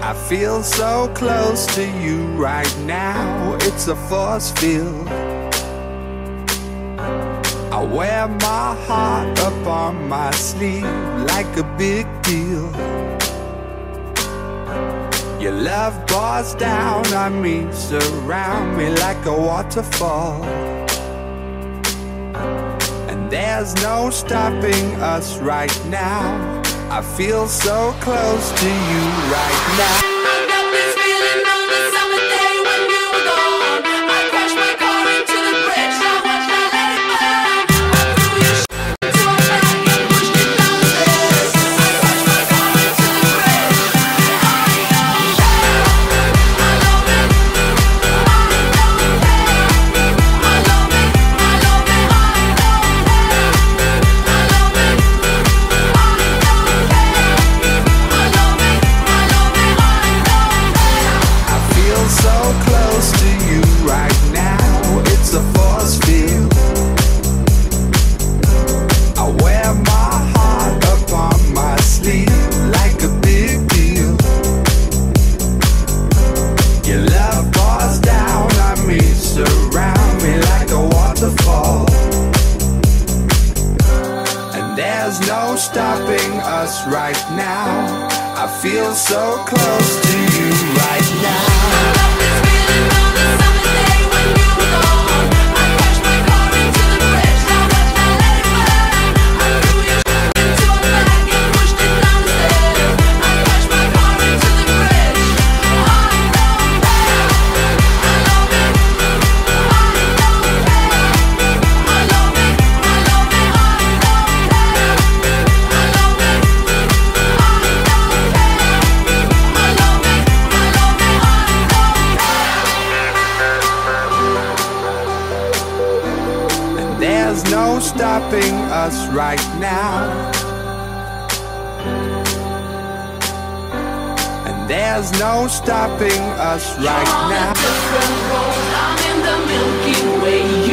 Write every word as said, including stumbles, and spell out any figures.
I feel so close to you right now, it's a force field. I wear my heart up on my sleeve like a big deal. Your love pours down on me, surround me like a waterfall. And there's no stopping us right now. I feel so close to you right now. There's no stopping us right now. I feel so close to you right now. There's no stopping us right now. And there's no stopping us right now. You're on a different road, I'm in the Milky Way.